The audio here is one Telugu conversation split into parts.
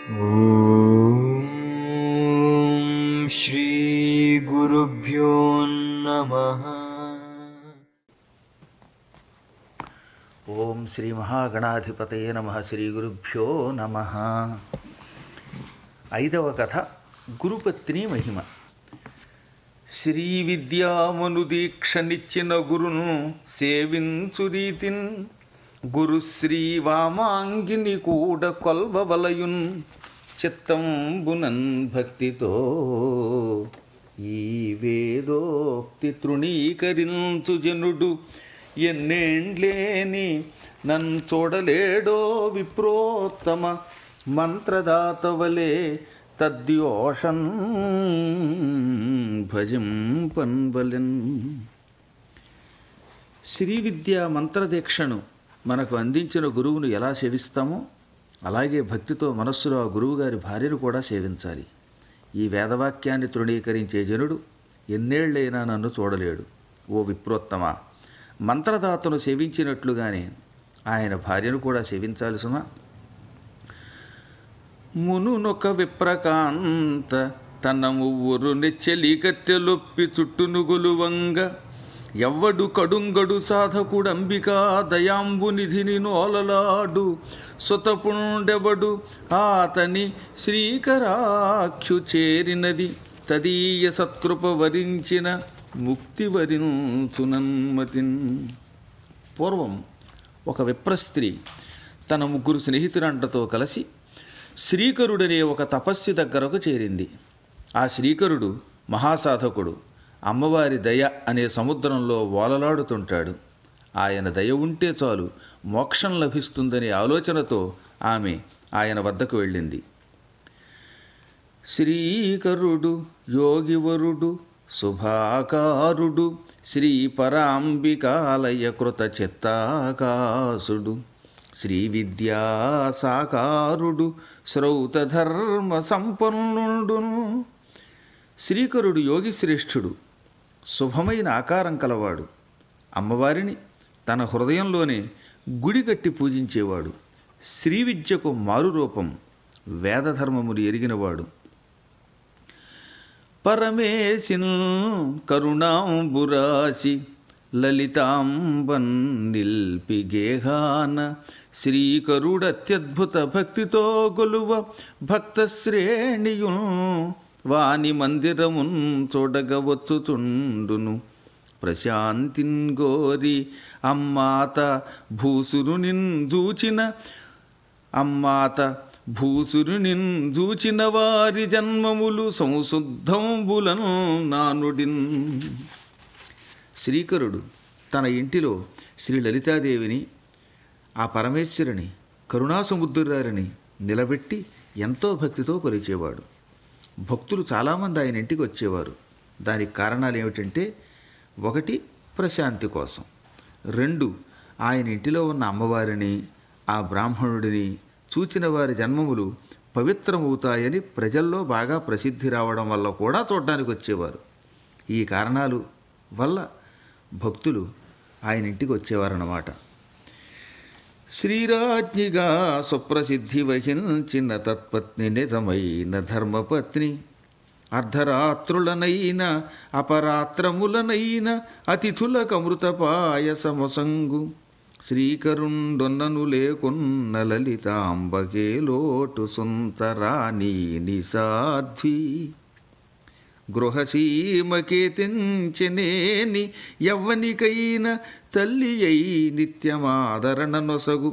ఓం శ్రీ గురుభ్యో నమః. ఓం శ్రీ మహాగణాధిపతయే నమః. శ్రీ గురుభ్యో నమః. ఐదవ కథ గురుపత్ని మహిమ. శ్రీ విద్యామనుదీక్షనిచ్చిన గురును సేవించు రీతిన్ గురుశ్రీ వామాంగిని కూడ కొల్వవలయున్ చిత్తంబునన్ భక్తితో ఈ వేదోక్తి తృణీకరించు జనుడు ఎన్నేండ్లేని నన్ చూడలేడో విప్రోత్తమ మంత్రదాతవలే తద్యోషన్ భజింపన్వలెన్. శ్రీ విద్యా మంత్రదీక్షను మనకు అందించిన గురువును ఎలా సేవిస్తామో అలాగే భక్తితో మనస్సులో ఆ గురువుగారి భార్యను కూడా సేవించాలి. ఈ వేదవాక్యాన్ని తృణీకరించే జనుడు ఎన్నేళ్లైనా నన్ను చూడలేడు. ఓ విప్రోత్తమ, మంత్రదాతను సేవించినట్లుగానే ఆయన భార్యను కూడా సేవించాలి సుమా. మునునొక విప్రకాంత తన మువ్వురు నెచ్చెలి కత్తెలొప్పి చుట్టును గొలువంగ ఎవ్వడు కడుంగడు సాధకుడంబికా దయాంబు నిధిని నోలలాడు సుతపుండెవడు ఆతని శ్రీకరాఖ్యు చేరినది తదీయ సత్కృప వరించిన ముక్తి వరించునన్మతిన్. పూర్వం ఒక విప్రస్త్రీ తన ముగ్గురు స్నేహితులంటతో కలిసి శ్రీకరుడనే ఒక తపస్వి దగ్గరకు చేరింది. ఆ శ్రీకరుడు మహాసాధకుడు. అమ్మవారి దయ అనే సముద్రంలో ఓలలాడుతుంటాడు. ఆయన దయ ఉంటే చాలు మోక్షం లభిస్తుందనే ఆలోచనతో ఆమె ఆయన వద్దకు వెళ్ళింది. శ్రీకరుడు యోగివరుడు శుభాకారుడు శ్రీ పరాంబికాలయ కృత చిత్తాకాసుడు శ్రీ విద్యా సాకారుడు శ్రౌతధర్మ సంపన్నుడును. శ్రీకరుడు యోగిశ్రేష్ఠుడు, శుభమైన ఆకారం కలవాడు. అమ్మవారిని తన హృదయంలోనే గుడి కట్టి పూజించేవాడు. శ్రీ విద్యకు మారురూపం, వేదధర్మములు ఎరిగినవాడు. పరమేశిన్ కరుణాంబురాసి లలితాంబన్ నిల్పి గేహాన శ్రీకరుడత్యద్భుత భక్తితో గొలువ భక్తశ్రేణియున్ వాని మందిరమున్ చూడగవచ్చుచుండును. ప్రశాంతిన్ గోరి అమ్మాత భూసురునిన్ జూచిన వారి జన్మములు సంశుద్ధంబులను నానుడిన్. శ్రీకరుడు తన ఇంటిలో శ్రీ లలితాదేవిని, ఆ పరమేశ్వరుని, కరుణాసముద్రురారిని నిలబెట్టి ఎంతో భక్తితో కొలిచేవాడు. భక్తులు చాలామంది ఆయన ఇంటికి వచ్చేవారు. దానికి కారణాలు ఏమిటంటే, ఒకటి ప్రశాంతి కోసం, రెండు ఆయన ఇంటిలో ఉన్న అమ్మవారిని, ఆ బ్రాహ్మణుడిని చూచిన వారి జన్మములు పవిత్రమవుతాయని ప్రజల్లో బాగా ప్రసిద్ధి రావడం వల్ల కూడా చూడడానికి వచ్చేవారు. ఈ కారణాలు వల్ల భక్తులు ఆయన ఇంటికి వచ్చేవారన్నమాట. శ్రీరాజ్ఞిగా సుప్రసిద్ధి వహించిన తత్పత్ని నిజమైన ధర్మపత్ని అర్ధరాత్రులనైన అపరాత్రములనైన అతిథులకమృత పాయసమొసంగు శ్రీకరుండొన్నను లేకున్న లలితాంబకే లోటు సుంతరాణి నిసాధ్వి గృహసీమకే తెంచెనేని యవ్వనికైన తల్లి అయి నిత్యమాదరణ నొసగు.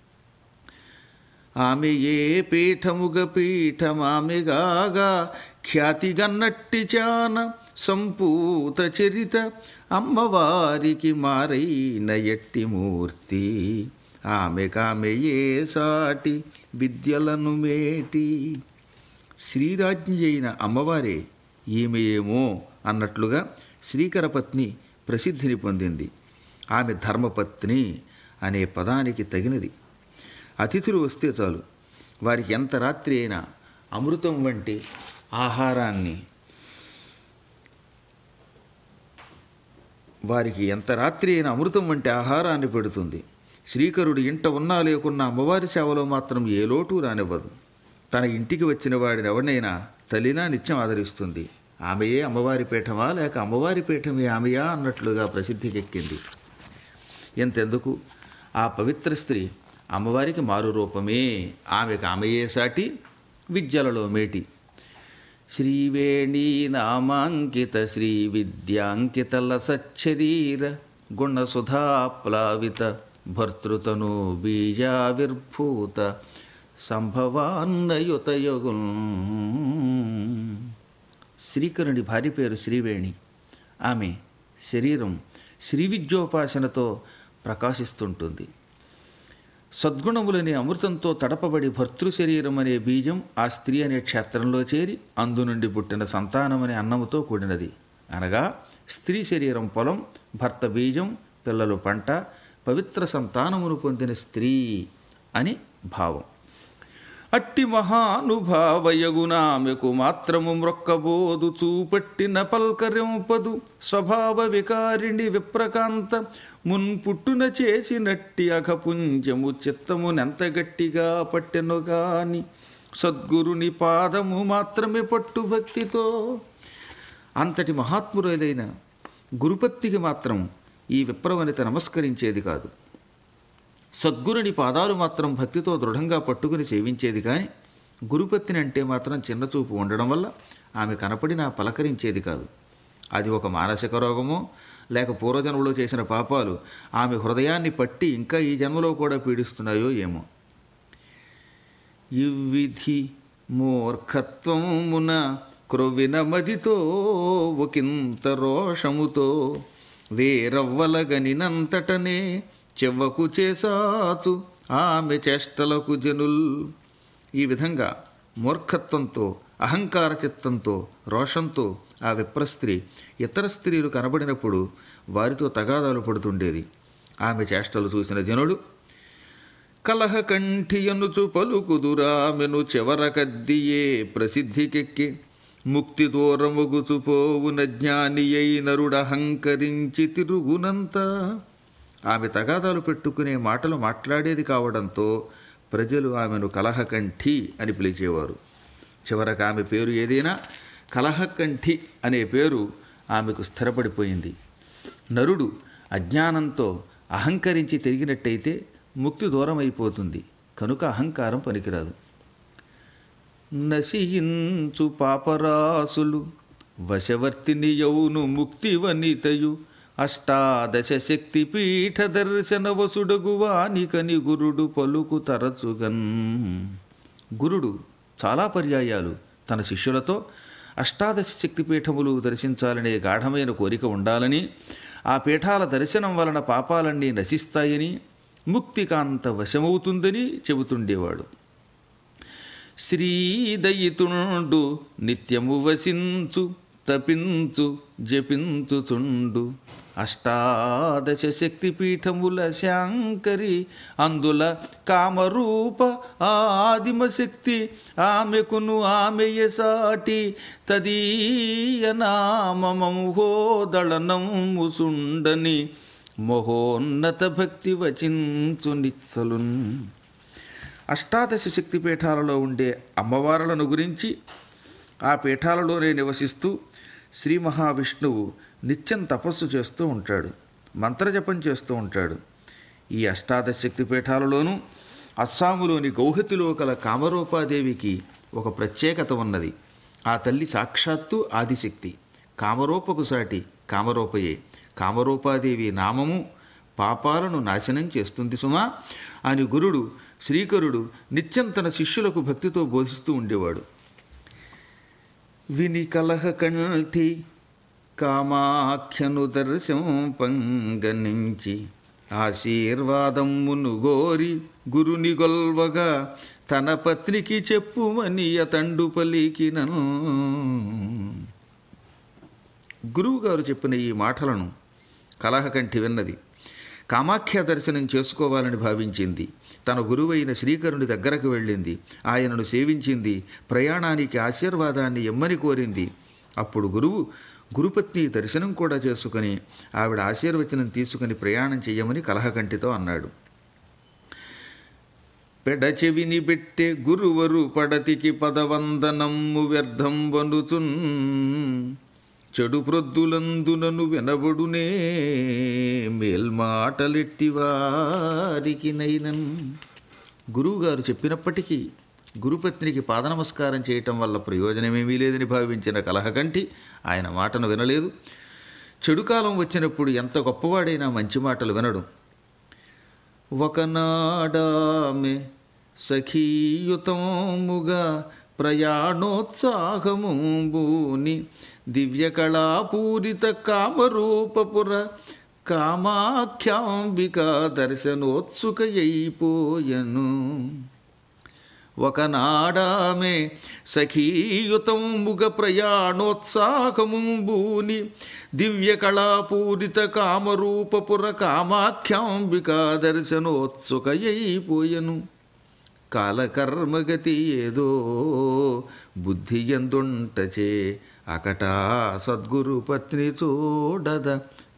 ఆమె ఏ పీఠముగ పీఠమామెగాగా ఖ్యాతిగన్నట్టి చాన సంపూత చరిత అమ్మవారికి మారైన ఎట్టి మూర్తి ఆమె ఏ సాటి విద్యలను మేటి. శ్రీరాజ్ఞి అయిన అమ్మవారే ఈమె ఏమో అన్నట్లుగా శ్రీకరపత్ని ప్రసిద్ధిని పొందింది. ఆమె ధర్మపత్ని అనే పదానికి తగినది. అతిథులు వస్తే చాలు వారికి ఎంత రాత్రి అయినా అమృతం వంటి ఆహారాన్ని వారికి ఎంత రాత్రి అయినా అమృతం వంటి ఆహారాన్ని పెడుతుంది. శ్రీకరుడు ఇంట ఉన్నా లేకున్నా అమ్మవారి సేవలో మాత్రం ఏ లోటు రానివ్వదు. తన ఇంటికి వచ్చిన వాడిని ఎవరినైనా తల్లిలా నిత్యం ఆదరిస్తుంది. ఆమెయే అమ్మవారి పీఠమా లేక అమ్మవారి పీఠమే ఆమెయా అన్నట్లుగా ప్రసిద్ధికెక్కింది. ఎంతెందుకు, ఆ పవిత్ర స్త్రీ అమ్మవారికి మారు రూపమే. ఆమెకు ఆమెయే సాటి, విద్యలలో మేటి. శ్రీవేణీ నామాంకిత శ్రీ విద్యాంకిత లసచ్చరీర గుణసుధాప్లావిత భర్తృతను బీజావిర్భూత సంభవాన్నయుతయుగుల్. శ్రీకరుని భార్య పేరు శ్రీవేణి. ఆమె శరీరం శ్రీ విద్యోపాసనతో ప్రకాశిస్తుంటుంది. సద్గుణములని అమృతంతో తడపబడి భర్తృ శరీరం అనే బీజం ఆ స్త్రీ అనే క్షేత్రంలో చేరి అందు నుండి పుట్టిన సంతానం అనే అన్నముతో కూడినది. అనగా స్త్రీ శరీరం పొలం, భర్త బీజం, పిల్లలు పంట, పవిత్ర సంతానమును పొందిన స్త్రీ అని భావం. అట్టి మహానుభావయగునామెకు మాత్రము మ్రొక్కబోదు చూపట్టిన పల్కరింపదు స్వభావ వికారిణి విప్రకాంత మున్పుట్టున చేసినట్టి అఘపుంజము చిత్తమునెంత గట్టిగా పట్టెను గాని సద్గురుని పాదము మాత్రమే పట్టు భక్తితో. అంతటి మహాత్మురైన గురుపత్నికి మాత్రం ఈ విప్రవనిత నమస్కరించేది కాదు. సద్గురుని పాదాలు మాత్రం భక్తితో దృఢంగా పట్టుకుని సేవించేది కానీ గురుపత్ని అంటే మాత్రం చిన్నచూపు ఉండడం వల్ల ఆమె కనపడినా పలకరించేది కాదు. అది ఒక మానసిక రోగమో లేక పూర్వజన్మలో చేసిన పాపాలు ఆమె హృదయాన్ని పట్టి ఇంకా ఈ జన్మలో కూడా పీడిస్తున్నాయో ఏమో. ఇవ్విధి మూర్ఖత్వమున క్రొవ్విన మదితో ఒకంత రోషముతో వేరవ్వలగనినంతటనే చెవ్వకు చేసాచు ఆమె చేష్టలకు జనుల్. ఈ విధంగా మూర్ఖత్వంతో, అహంకార చిత్తంతో, రోషంతో ఆ విప్రస్త్రీ ఇతర స్త్రీలు కనబడినప్పుడు వారితో తగాదాలు పడుతుండేది. ఆమె చేష్టలు చూసిన జనుడు కలహకంఠియనుచు పలుకుదురామెను చెవరకద్దియే ప్రసిద్ధికెక్కి ముక్తి దూరముగుచుపోవున జ్ఞాని అయి నరుడహంకరించి తిరుగునంత. ఆమె తగాదాలు పెట్టుకునే మాటలు మాట్లాడేది కావడంతో ప్రజలు ఆమెను కలహకంఠి అని పిలిచేవారు. చివరకు ఆమె పేరు ఏదైనా కలహకంఠి అనే పేరు ఆమెకు స్థిరపడిపోయింది. నరుడు అజ్ఞానంతో అహంకరించి తిరిగినట్టయితే ముక్తి దూరం అయిపోతుంది. కనుక అహంకారం పనికిరాదు. నశించు పాపరాసులు వశవర్తిని యౌను ముక్తి వనితయు అష్టాదశ శక్తి పీఠ దర్శన వసుడగువానికని గురుడు పలుకు తరచుగన్. గురుడు చాలా పర్యాయాలు తన శిష్యులతో అష్టాదశ శక్తి పీఠములు దర్శించాలనే గాఢమైన కోరిక ఉండాలని, ఆ పీఠాల దర్శనం వలన పాపాలన్నీ నశిస్తాయని, ముక్తికాంత వశమవుతుందని చెబుతుండేవాడు. శ్రీదయితుండు నిత్యము వసించు తపించు జపించుచుండు అష్టాదశ శక్తిపీఠముల శాంకరి అందుల కామరూప ఆదిమశక్తి ఆమెకును ఆమెయ సాటి తదీయ నామమహోదళనము సుండని మహోన్నత భక్తి వచించు నిత్సలున్. అష్టాదశ శక్తి పీఠాలలో ఉండే అమ్మవార్లను గురించి, ఆ పీఠాలలోనే నివసిస్తూ శ్రీ మహావిష్ణువు నిత్యం తపస్సు చేస్తూ ఉంటాడు, మంత్రజపం చేస్తూ ఉంటాడు. ఈ అష్టాదశ శక్తి పీఠాలలోనూ అస్సాములోని గౌహతిలో కల కామరూపాదేవికి ఒక ప్రత్యేకత ఉన్నది. ఆ తల్లి సాక్షాత్తు ఆదిశక్తి, కామరూపకు సాటి కామరూపయే. కామరూపాదేవి నామము పాపాలను నాశనం చేస్తుంది సుమా అని గురుడు శ్రీకరుడు నిత్యం తన శిష్యులకు భక్తితో బోధిస్తూ ఉండేవాడు. విని కలహకంఠి కామాఖ్యను దర్శంపంగనించి ఆశీర్వాదమును గోరి గురుని గొల్వగా తన పత్నికి చెప్పుమని అతండు పలికినను. గురువుగారు చెప్పిన ఈ మాటలను కలహకంఠి విన్నది. కామాఖ్య దర్శనం చేసుకోవాలని భావించింది. తన గురువైన శ్రీకరుని దగ్గరకు వెళ్ళింది, ఆయనను సేవించింది, ప్రయాణానికి ఆశీర్వాదాన్ని ఇమ్మని కోరింది. అప్పుడు గురువు గురుపత్ని దర్శనం కూడా చేసుకుని ఆవిడ ఆశీర్వచనం తీసుకుని ప్రయాణం చెయ్యమని కలహకంఠితో అన్నాడు. పెడచెవిని బెట్టె గురువరు పడతికి పదవందనమ్ము వ్యర్థం వనుచున్ చెడు ప్రొద్దులందునను వినబడునే మేల్మాటలెట్టివారికి నైనన్. గురువుగారు చెప్పినప్పటికీ గురుపత్నికి పాదనమస్కారం చేయటం వల్ల ప్రయోజనమేమీ లేదని భావించిన కలహకంటి ఆయన మాటను వినలేదు. చెడు కాలం వచ్చినప్పుడు ఎంత గొప్పవాడైనా మంచి మాటలు వినడు. ఒకనాడామె సఖీయుతముగా ప్రయాణోత్సాహము బూని దివ్యకళాపూరిత కామరూపపుర కామాఖ్యాంబిక దర్శనోత్సుకయైపోయను. ఒకనాడామె సఖీయుతముగ ప్రయాణోత్సాహము బూని దివ్యకళాపూరిత కామరూపపుర కామాఖ్యాంబిక దర్శనోత్సుకయైపోయను. కాలకర్మగతి ఏదో బుద్ధి ఎందుంటచే అకటా సద్గురు పత్ని చూడద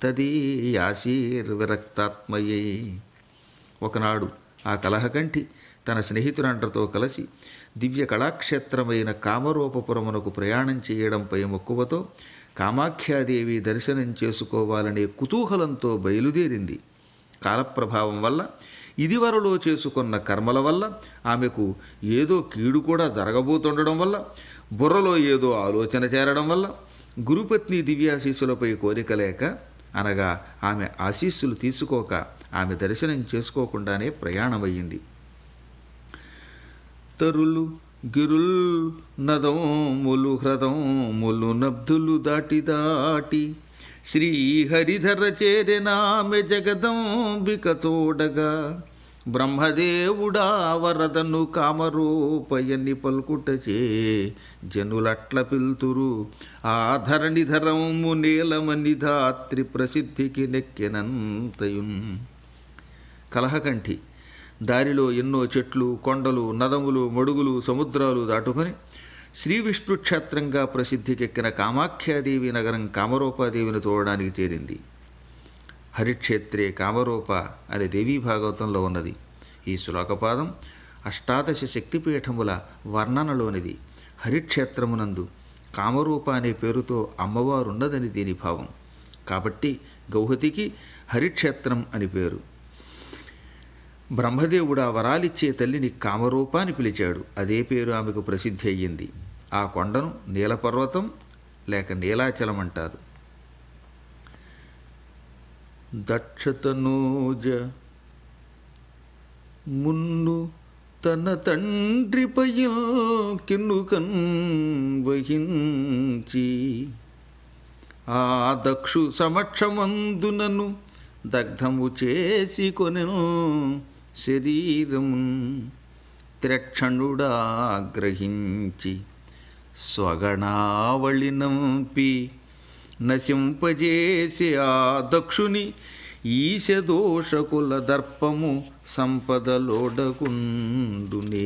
తదీయాశీర్విరక్తాత్మయై. ఒకనాడు ఆ కలహకంటి తన స్నేహితులందరితో కలిసి దివ్య కళాక్షేత్రమైన కామరూపపురమునకు ప్రయాణం చేయడంపై మక్కువతో కామాఖ్యాదేవి దర్శనం చేసుకోవాలనే కుతూహలంతో బయలుదేరింది. కాలప్రభావం వల్ల ఇదివరలో చేసుకున్న కర్మల వల్ల ఆమెకు ఏదో కీడు కూడా జరగబోతుండడం వల్ల బుర్రలో ఏదో ఆలోచన చేరడం వల్ల గురుపత్ని దివ్యాశీస్సులపై కోరిక లేక అనగా ఆమె ఆశీస్సులు తీసుకోక ఆమె దర్శనం చేసుకోకుండానే ప్రయాణమయ్యింది. తరులు గిరుల్ నదములు హ్రదములు నబ్దులు దాటి దాటి శ్రీహరిధర చేరెనామె జగదంబిక చూడగా బ్రహ్మదేవుడా వరదను కామరూపయని పల్కుటచే జనులట్ల పిల్తురు ఆధరణిధరము నీలమని ధాత్రి ప్రసిద్ధికి నెక్కెనంతయున్. కలహకంఠి దారిలో ఎన్నో చెట్లు, కొండలు, నదములు, మడుగులు, సముద్రాలు దాటుకొని శ్రీ విష్ణు క్షేత్రంగా ప్రసిద్ధికెక్కిన కామాఖ్యాదేవి నగరం కామరూపాదేవిని చూడడానికి చేరింది. హరిక్షేత్రే కామరూప అనే దేవీ భాగవతంలో ఉన్నది. ఈ శ్లోకపాదం అష్టాదశ శక్తిపీఠముల వర్ణనలోనిది. హరిక్షేత్రమునందు కామరూప అనే పేరుతో అమ్మవారున్నదని దీని భావం. కాబట్టి గౌహతికి హరిక్షేత్రం అని పేరు. బ్రహ్మదేవుడు ఆ వరాలిచ్చే తల్లిని కామరూప అని పిలిచాడు. అదే పేరు ఆమెకు ప్రసిద్ధి అయ్యింది. ఆ కొండను నీలపర్వతం లేక నీలాచలం అంటారు. దక్షతనూజ మున్ను తన తండ్రిపై కిన్నుకన్ వహించి ఆ దక్షు సమక్షమందునను దగ్ధము చేసి కొనెను శరీరము త్రక్షణుడా గ్రహించి స్వగణావళినంపి నశింపజేసి ఆ దక్షుని ఈశదోషకుల దర్పము సంపదలోడకుండునే.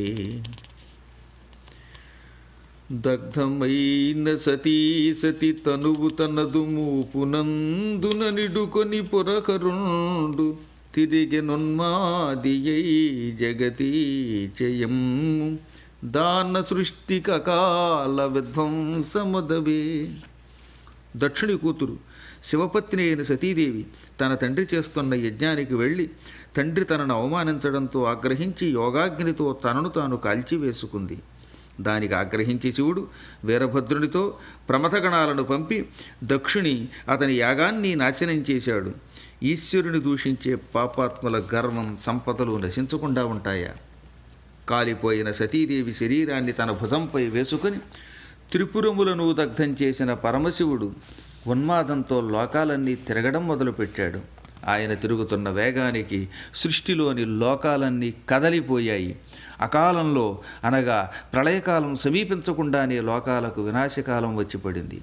దగ్ధమైన సతీ తనువు తనదు మూపునందున నిడుకొని పురకరుండు తిరిగెనున్మాదియై జగతీచయం దాన సృష్టి కకాల విధ్వంసమదవే. దక్షుని కూతురు శివపత్ని అయిన సతీదేవి తన తండ్రి చేస్తున్న యజ్ఞానికి వెళ్ళి తండ్రి తనను అవమానించడంతో ఆగ్రహించి యోగాగ్నితో తనను తాను కాల్చివేసుకుంది. దానికి ఆగ్రహించి శివుడు వీరభద్రునితో ప్రమథగణాలను పంపి దక్షుని అతని యాగాన్ని నాశనం చేశాడు. ఈశ్వరుని దూషించే పాపాత్ముల గర్వం సంపదలు నశించకుండా ఉంటాయా? కాలిపోయిన సతీదేవి శరీరాన్ని తన భుజంపై వేసుకొని త్రిపురములను దగ్ధం చేసిన పరమశివుడు ఉన్మాదంతో లోకాలన్నీ తిరగడం మొదలుపెట్టాడు. ఆయన తిరుగుతున్న వేగానికి సృష్టిలోని లోకాలన్నీ కదలిపోయాయి. అకాలంలో అనగా ప్రళయకాలం సమీపించకుండానే లోకాలకు వినాశకాలం వచ్చి పడింది.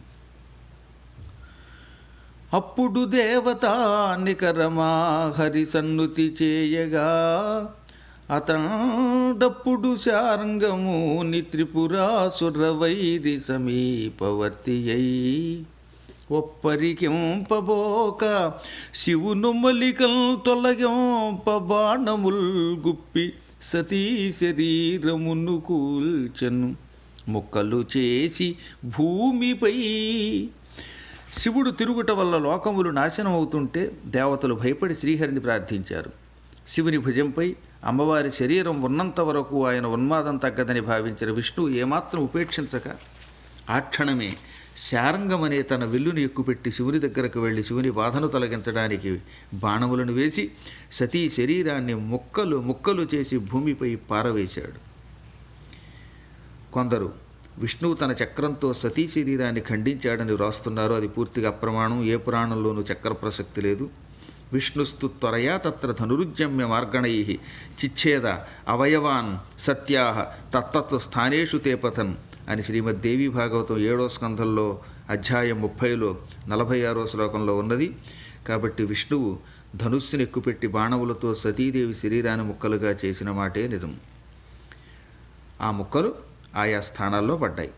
అప్పుడు దేవతా నికరమా హరి సన్నుతి చేయగా అతండప్పుడు శారంగము త్రిపురాసుర వైరి సమీపవర్తి అయి ఒప్పరికింపబోక శివును మలికల్ తొలగింప బాణముల్ గుప్పి సతీ శరీరమును కూల్చెను ముక్కలు చేసి భూమిపై. శివుడు తిరుగుట వల్ల లోకములు నాశనం అవుతుంటే దేవతలు భయపడి శ్రీహరిని ప్రార్థించారు. శివుని భుజంపై అమ్మవారి శరీరం ఉన్నంత వరకు ఆయన ఉన్మాదం తగ్గదని భావించిన విష్ణువు ఏమాత్రం ఉపేక్షించక ఆ క్షణమే శారంగమనే తన విల్లుని ఎక్కుపెట్టి శివుని దగ్గరకు వెళ్ళి శివుని బాధను తొలగించడానికి బాణములను వేసి సతీ శరీరాన్ని ముక్కలు ముక్కలు చేసి భూమిపై పారవేశాడు. కొందరు విష్ణువు తన చక్రంతో సతీ శరీరాన్ని ఖండించాడని వ్రాస్తున్నారు. అది పూర్తిగా అప్రమాణం. ఏ పురాణంలోనూ చక్ర ప్రసక్తి లేదు. విష్ణుస్తు త్వరయా తత్ర ధనురుజ్జమ్య మార్గణై చిచ్ఛేద అవయవాన్ సత్యా తత్తత్వ స్థానేషు తేపథన్ అని శ్రీమద్దేవి భాగవతం 7వ స్కంధంలో అధ్యాయం 30లో 46వ శ్లోకంలో ఉన్నది. కాబట్టి విష్ణువు ధనుస్సుని ఎక్కుపెట్టి బాణములతో సతీదేవి శరీరాన్ని ముక్కలుగా చేసిన మాటే నిజం. ఆ ముక్కలు ఆయా స్థానాల్లో పడ్డాయి.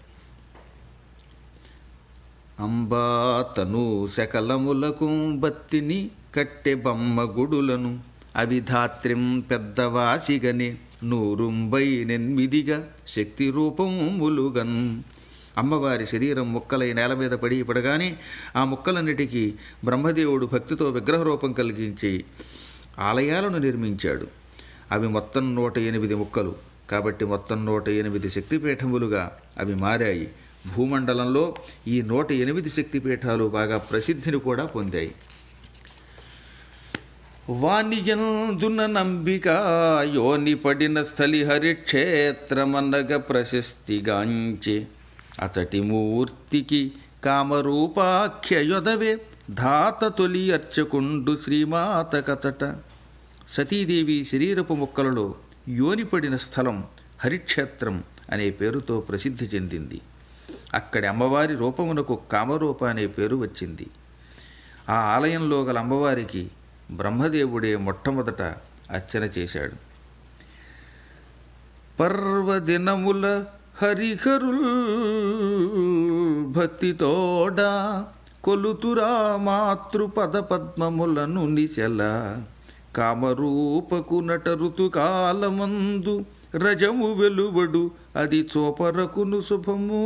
అంబా తను శకలములకు బత్తిని కట్టె బొమ్మ గుడులను అవిధాత్రిం పెద్దవాసిగని 198గా శక్తి రూపములుగన్. అమ్మవారి శరీరం ముక్కలై నేల మీద పడగానే ఆ ముక్కలన్నిటికీ బ్రహ్మదేవుడు భక్తితో విగ్రహరూపం కలిగించి ఆలయాలను నిర్మించాడు. అవి మొత్తం 108 ముక్కలు కాబట్టి మొత్తం 108 శక్తిపీఠములుగా అవి మారాయి. భూమండలంలో ఈ 108 శక్తిపీఠాలు బాగా ప్రసిద్ధిని కూడా పొందాయి. వాణియందున నంబిక యోని పడిన స్థలి హరిక్షేత్రమన్నగ ప్రశస్తిగాంచే అచటి మూర్తికి కామరూపాఖ్యయొదవే ధాత తొలి అర్చకుండు శ్రీమాత కచట. సతీదేవి శరీరపు ముక్కలలో యోనిపడిన స్థలం హరిక్షేత్రం అనే పేరుతో ప్రసిద్ధి చెందింది. అక్కడి అమ్మవారి రూపమునకు కామరూప అనే పేరు వచ్చింది. ఆ ఆలయంలో గల అమ్మవారికి బ్రహ్మదేవుడే మొట్టమొదట అర్చన చేశాడు. పర్వదినముల హరిహరుల్ భక్తితోడా కొలుతురా మాతృపద పద్మములను నిశల కామరూపకు నట ఋతుకాలమందు రజము వెలువడు అది చోపరకును శుభము.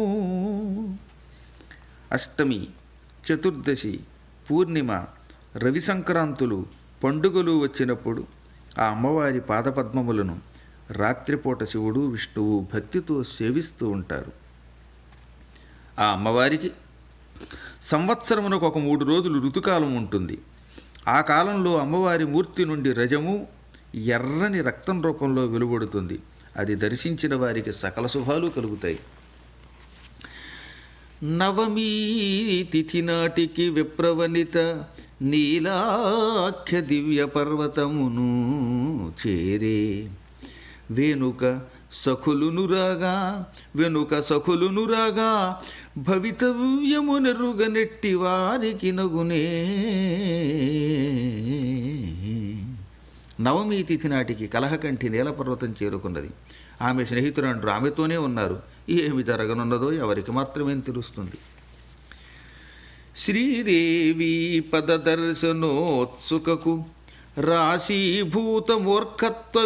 అష్టమి, చతుర్దశి, పూర్ణిమ, రవి సంక్రాంతులు పండుగలు వచ్చినప్పుడు ఆ అమ్మవారి పాదపద్మములను రాత్రిపూట శివుడు విష్ణువు భక్తితో సేవిస్తూ ఉంటారు. ఆ అమ్మవారికి సంవత్సరమునకు ఒక 3 రోజులు ఋతుకాలం ఉంటుంది. ఆ కాలంలో అమ్మవారి మూర్తి నుండి రజము ఎర్రని రక్తం రూపంలో వెలువడుతుంది. అది దర్శించిన వారికి సకల శుభాలు కలుగుతాయి. నవమీ తిథి నాటికి విప్రవనిత నీలాఖ్య దివ్య పర్వతమును చేరే వెనుక సఖులును రాగా భవితవ్యము నెరుగనెట్టి వారికి నగునే. నవమీ తిథి నాటికి కలహకంఠి నీలపర్వతం చేరుకున్నది. ఆమె స్నేహితురాండ్రు ఆమెతోనే ఉన్నారు. ఏమి జరగనున్నదో ఎవరికి మాత్రమే తెలుస్తుంది. శ్రీదేవి పదదర్శనోత్సుకకు రాశీభూత మూర్ఖత్వ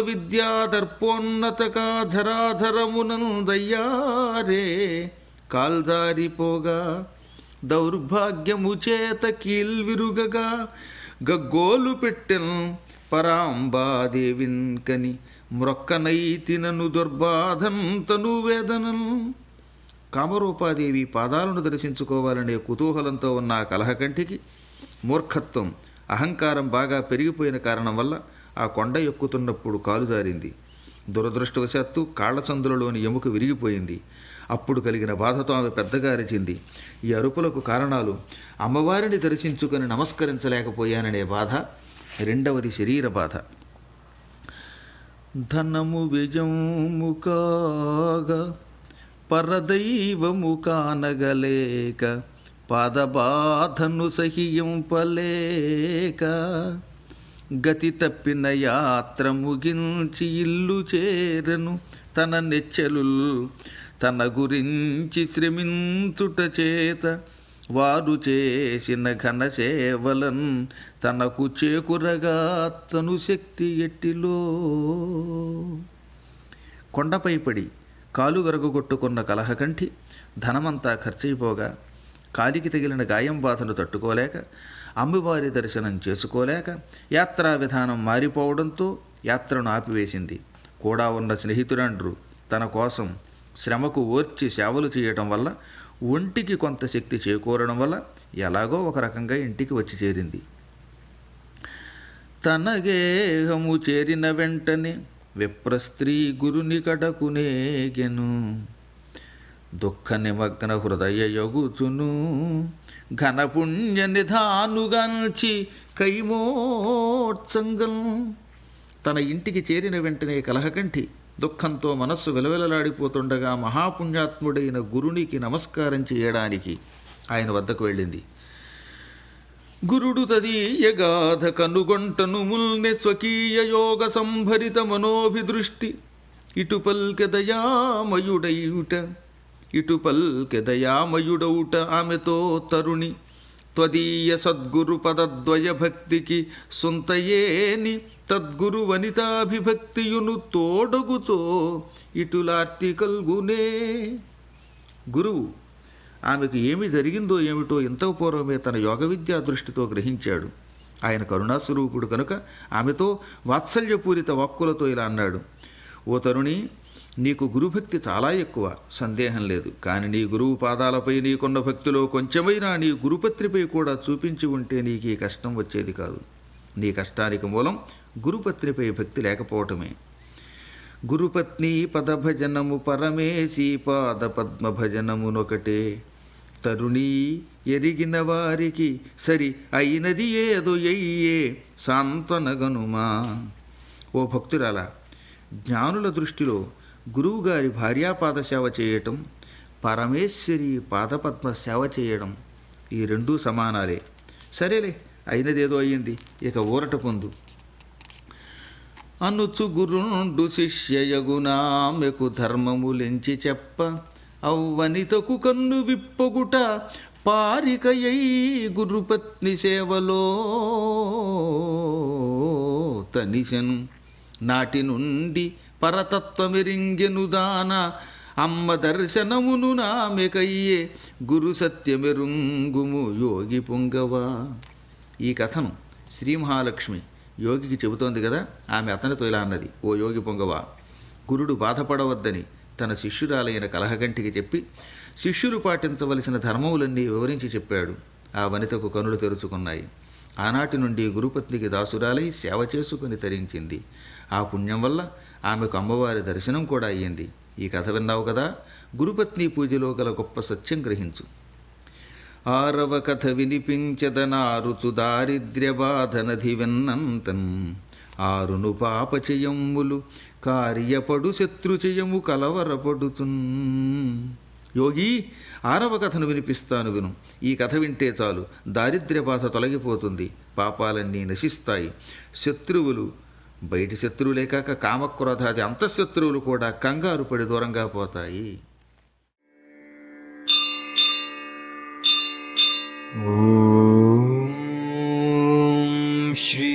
విద్యాదర్పోన్నతకాధరాధరమునందయ్యారే కాల్దారిపోగా దౌర్భాగ్యము చేత కీల్విరుగగా గగ్గోలు పెట్టెన్ పరాంబాదేవిన్ కని మ్రొక్కనైతినను దుర్బాధన్ తను వేదనను. కామరూపాదేవి పాదాలను దర్శించుకోవాలనే కుతూహలంతో ఉన్న ఆ కలహకంఠికి మూర్ఖత్వం, అహంకారం బాగా పెరిగిపోయిన కారణం వల్ల ఆ కొండ ఎక్కుతున్నప్పుడు కాలు జారింది. దురదృష్టవశాత్తు కాళ్లసందులలోని ఎముక విరిగిపోయింది. అప్పుడు కలిగిన బాధతో ఆమె పెద్దగా అరిచింది. ఈ అరుపులకు కారణాలు అమ్మవారిని దర్శించుకొని నమస్కరించలేకపోయాననే బాధ, రెండవది శరీర బాధ. ధనము విజము కాగా పరదైవము కానగలేక పాదబాధను సహింపలేక గతి తప్పిన యాత్ర ముగించి ఇల్లు చేరను తన నెచ్చెలుల్ తన గురించి శ్రమించుట చేత వారు చేసిన ఘన సేవలన్ తనకు చేకురగా తను శక్తి ఎట్టిలో. కొండపై పడి కాలు విరగొట్టుకున్న కలహకంఠి ధనమంతా ఖర్చయిపోగా కాలికి తగిలిన గాయం బాధను తట్టుకోలేక అమ్మవారి దర్శనం చేసుకోలేక యాత్రా విధానం మారిపోవడంతో యాత్రను ఆపివేసింది. కూడా ఉన్న స్నేహితురాండ్రు తన కోసం శ్రమకు ఓర్చి సేవలు చేయటం వల్ల ఒంటికి కొంత శక్తి చేకూరడం వల్ల ఎలాగో ఒక రకంగా ఇంటికి వచ్చి చేరింది. తన గేహము చేరిన వెంటనే విప్రస్త్రీ గురుని కడకునేగెను. దుఃఖ నిమగ్న హృదయ యొగుచును ఘనపుణ్య నిధానుగాంచి కైమోత్సంగం. తన ఇంటికి చేరిన వెంటనే కలహకంఠి దుఃఖంతో మనస్సు విలవిలలాడిపోతుండగా మహాపుణ్యాత్ముడైన గురునికి నమస్కారం చేయడానికి ఆయన వద్దకు వెళ్ళింది. గురుడు తదీయగాధ కనుగొంటను ముల్నె స్వకీయ యోగ సంభరిత మనోభిదృష్టి ఇటు పల్కె దయామయుడౌట ఆమెతో తరుణి త్వదీయ సద్గురు పదద్వయ భక్తికి సొంతయేని తద్గురు వనితాభిభక్తియును తోడగుచో ఇటులార్తి కల్గునే. గురువు ఆమెకు ఏమి జరిగిందో ఏమిటో ఇంతకు పూర్వమే తన యోగ విద్యా దృష్టితో గ్రహించాడు. ఆయన కరుణాస్వరూపుడు కనుక ఆమెతో వాత్సల్యపూరిత వాక్కులతో ఇలా అన్నాడు. ఓ తరుణి, నీకు గురుభక్తి చాలా ఎక్కువ, సందేహం లేదు. కానీ నీ గురువు పాదాలపై నీకున్న భక్తిలో కొంచెమైనా నీ గురుపత్రిపై కూడా చూపించి ఉంటే నీకు ఈ కష్టం వచ్చేది కాదు. నీ కష్టానికి మూలం గురుపత్రిపై భక్తి లేకపోవటమే. గురుపత్ని పదభజనము పరమేశీ పాద పద్మభజనమునొకటే తరుణీ ఎరిగిన వారికి సరి అయినది ఏదో ఎయ్యే సాంత్వనగనుమా. ఓ భక్తురాలా, జ్ఞానుల దృష్టిలో గురువుగారి భార్యాపాద సేవ చేయటం, పరమేశ్వరి పాదపద్మ సేవ చేయడం ఈ రెండూ సమానాలే. సరేలే, అయినదేదో అయ్యింది, ఇక ఊరట పొందు. అనుచు గురుండు శిష్యయగునామెకు ధర్మములెంచి చెప్ప అవ్వనితకు కన్ను విప్పగుట పారికయై గురుపత్ని సేవలో తనిసెను. నాటి నుండి పరతత్వమెరింగెను దాన అమ్మ దర్శనమును నామెకయ్యే గురు సత్యమెరుంగుము యోగి పొంగవా. ఈ కథను శ్రీ మహాలక్ష్మి యోగికి చెబుతోంది కదా. ఆమె అతనితో ఇలా అన్నది. ఓ యోగి పొంగవా, గురుడు బాధపడవద్దని తన శిష్యురాలైన కలహకంఠికి చెప్పి శిష్యులు పాటించవలసిన ధర్మములన్నీ వివరించి చెప్పాడు. ఆ వనితకు కనులు తెరుచుకున్నాయి. ఆనాటి నుండి గురుపత్నికి దాసురాలై సేవ చేసుకుని తరించింది. ఆ పుణ్యం వల్ల ఆమెకు అమ్మవారి దర్శనం కూడా అయ్యింది. ఈ కథ విన్నావు కదా. గురుపత్ని పూజలో గల గొప్ప సత్యం గ్రహించు. ఆరవ కథ వినిపించదనారుచు దారిద్ర్య బాధనధి విన్నంతన్ ఆరును పాపచయమ్ములు కార్యపడు శత్రుచయము కలవరపడుతున్. యోగి, 6వ కథను వినిపిస్తాను విను. ఈ కథ వింటే చాలు, దారిద్ర్య బాధ తొలగిపోతుంది, పాపాలన్నీ నశిస్తాయి. శత్రువులు, బయటి శత్రువులే కాక కామక్రోధాది అంతఃశత్రువులు కూడా కంగారు పడి దూరంగా పోతాయి. ఓం శ్రీ